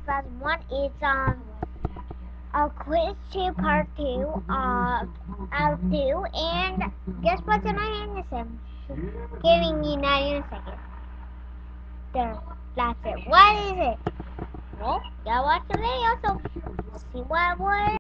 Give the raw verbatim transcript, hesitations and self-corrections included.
Plus One. It's um a quiz two part two of out two, and guess what's in my hand? This I'm giving you now in a second. There, that's it. What is it? Well, you gotta watch the video, so see what what.